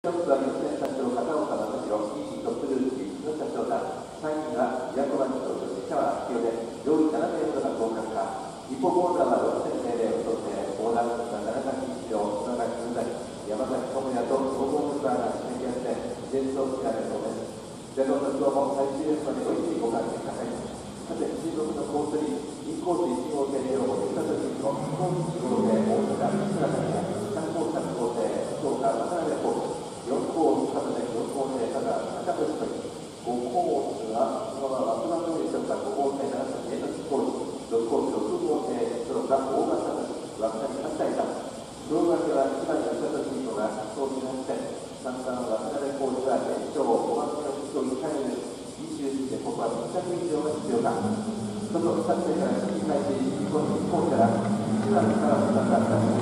トップは四千社長、片岡正宏、イージートップルーツの社長さん、3位は宮古町長、そして川明夫で、上位7名ほどが合格か。一方、ボーダーは6点0を取って、ボーダーが楢崎一郎、楢崎文崎、山崎智也と総合メンバーが締め切らせて、前走スキャネルとです。ゼロの活動も最終レースまで追いつい互換点が入ります。さて、注目のコースに、インコース1号艇両方、吉田と人のコース1号艇、大阪、西村拓也、3コース3号艇、福岡、渡辺コース。4コース、4コース、ただ、高橋と5コースは、そのまま松葉通りでしょうか、5号艇、長崎、江崎コース、6コース、6号艇、その他、大型の枠谷8対3。同枠は1番の吉田と人が1走18点、3番渡辺コースは延長、5番目の1走1回目22で、ここは2着以上が必要か。その2つ目から新開始、1コースから1番から2番から